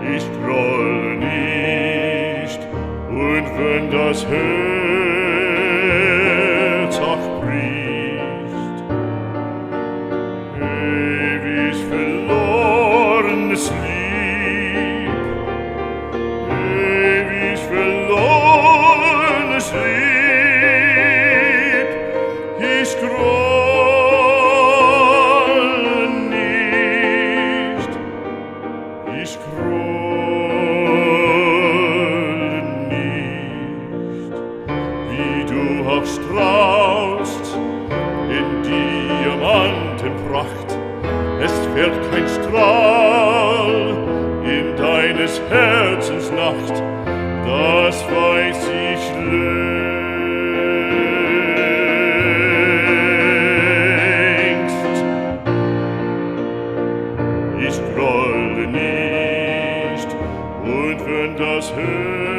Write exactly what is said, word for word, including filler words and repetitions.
Ich grolle nicht, und wenn das Herz auch bricht, ewig verlorenes Lieb, ewig verlorenes Lieb, ich grolle nicht, ich grolle nicht, wie du auch strahlst in Diamantenpracht, es fährt kein Strahl in deines Herzens Nacht, das weiß ich längst. Ich grolle nicht, und wenn das Herz